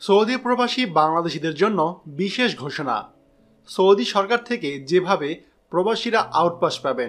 Saudi প্রবাসী বাংলাদেশিদের জন্য বিশেষ ঘোষণা। সৌদি সরকার থেকে যেভাবে প্রবাসীরা আউটপাস পাবেন।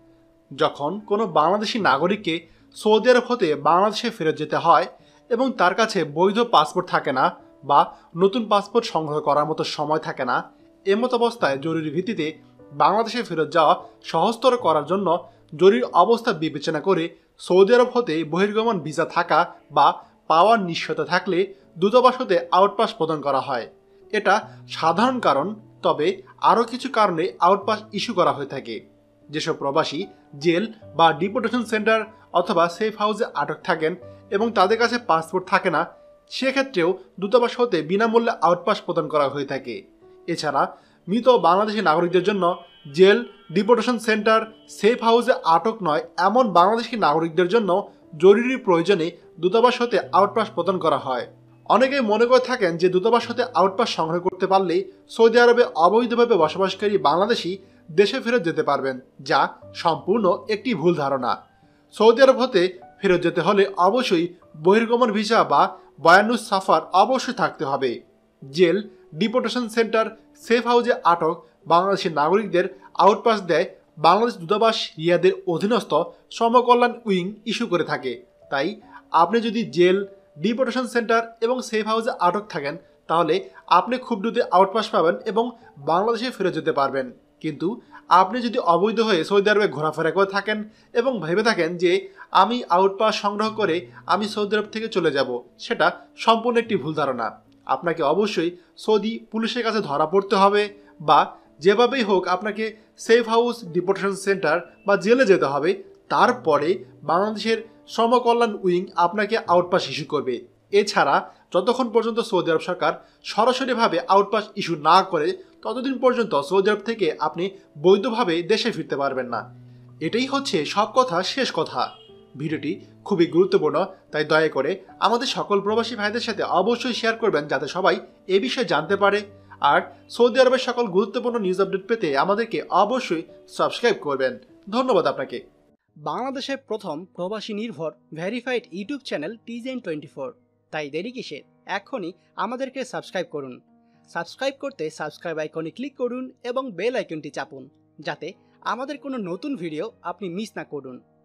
যখন কোনো বাংলাদেশি নাগরিককে সৌদি আরব হতে বাংলাদেশে ফেরত যেতে হয় এবং তার কাছে বৈধ পাসপোর্ট থাকে না বা নতুন পাসপোর্ট সংগ্রহ করার মতো সময় থাকে না, এমত অবস্থায় জরুরি ভিত্তিতে বাংলাদেশে ফেরত যাওয়া সহজতর করার জন্য জরুরি অবস্থা বিবেচনা করে সৌদি আরব হতে বহির্গমন ভিসা থাকা বা পাওয়ার নিশ্চয়তা থাকলে দূতাবাস হতে আউটপাস প্রদান করা হয়। এটা সাধারণ কারণ, তবে আরও কিছু কারণে আউটপাস ইস্যু করা হয়ে থাকে। যেসব প্রবাসী জেল বা ডিপোর্টেশন সেন্টার অথবা সেফ হাউসে আটক থাকেন এবং তাদের কাছে পাসপোর্ট থাকে না, সেক্ষেত্রেও দূতাবাস হতে বিনামূল্যে আউটপাস প্রদান করা হয়ে থাকে। এছাড়া মৃত বাংলাদেশি নাগরিকদের জন্য জেল, ডিপোর্টেশন সেন্টার, সেফ হাউসে আটক নয় এমন বাংলাদেশি নাগরিকদের জন্য জরুরি প্রয়োজনে দূতাবাস হতে আউটপাস প্রদান করা হয়। অনেকেই মনে করে থাকেন যে দূতাবাস হতে আউটপাস সংগ্রহ করতে পারলেই সৌদি আরবে অবৈধভাবে বসবাসকারী বাংলাদেশি দেশে ফেরত যেতে পারবেন, যা সম্পূর্ণ একটি ভুল ধারণা। সৌদি আরব হতে ফেরত যেতে হলে অবশ্যই বহির্গমন ভিসা বা বয়ানুস সাফার অবশ্যই থাকতে হবে। জেল, ডিপোর্টেশন সেন্টার, সেফ হাউসে আটক বাংলাদেশি নাগরিকদের আউটপাস দেয় বাংলাদেশ দূতাবাস রিয়াদের অধীনস্থ সমকল্যাণ উইং ইস্যু করে থাকে। তাই আপনি যদি জেল, ডিপোর্টেশন সেন্টার এবং সেফ হাউসে আটক থাকেন, তাহলে আপনি খুব দ্রুত আউটপাস পাবেন এবং বাংলাদেশে ফিরে যেতে পারবেন। কিন্তু আপনি যদি অবৈধ হয়ে সৌদি আরবে ঘোরাফেরা করে থাকেন এবং ভেবে থাকেন যে আমি আউটপাস সংগ্রহ করে আমি সৌদি আরব থেকে চলে যাব, সেটা সম্পূর্ণ একটি ভুল ধারণা। আপনাকে অবশ্যই সৌদি পুলিশের কাছে ধরা পড়তে হবে বা যেভাবেই হোক আপনাকে সেফ হাউস, ডিপোর্টেশন সেন্টার বা জেলে যেতে হবে। তারপরে বাংলাদেশের সমকল্যাণ উইং আপনাকে আউটপাস ইস্যু করবে। এছাড়া যতক্ষণ পর্যন্ত সৌদি আরব সরকার সরাসরিভাবে আউটপাস ইস্যু না করে, ততদিন পর্যন্ত সৌদি আরব থেকে আপনি বৈধভাবে দেশে ফিরতে পারবেন না। এটাই হচ্ছে সব কথা শেষ কথা। ভিডিওটি খুবই গুরুত্বপূর্ণ, তাই দয়া করে আমাদের সকল প্রবাসী ভাইদের সাথে অবশ্যই শেয়ার করবেন, যাতে সবাই এ বিষয়ে জানতে পারে। আর সৌদি আরবের সকল গুরুত্বপূর্ণ নিউজ আপডেট পেতে আমাদেরকে অবশ্যই সাবস্ক্রাইব করবেন। ধন্যবাদ আপনাকে। বাংলাদেশের প্রথম প্রবাসী নির্ভর ভেরিফাইড ইউটিউব চ্যানেল TJN24। তাই দেরি কিসের, এখনই আমাদেরকে সাবস্ক্রাইব করুন। সাবস্ক্রাইব করতে সাবস্ক্রাইব আইকনে ক্লিক করুন এবং বেল আইকনটি চাপুন, যাতে আমাদের কোনো নতুন ভিডিও আপনি মিস না করুন।